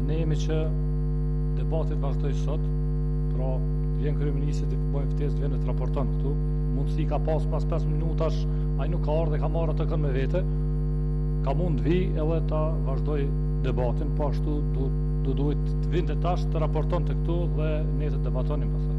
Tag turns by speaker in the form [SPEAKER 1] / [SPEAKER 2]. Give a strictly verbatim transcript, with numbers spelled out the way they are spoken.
[SPEAKER 1] Ne jemi që debatit vazhdoj sot, pra vjen kryeministri të bëjmë ftesë, vjen të raporton këtu. Mundësi ka pas pas pesë minutash, ai nuk ka ardhur, ka marrë atë kënd me vete. Ka mund të vi edhe ta vazhdoj debatin, po ashtu do do duhet të vinte tash të raporton të këtu dhe ne të debatonim pastaj.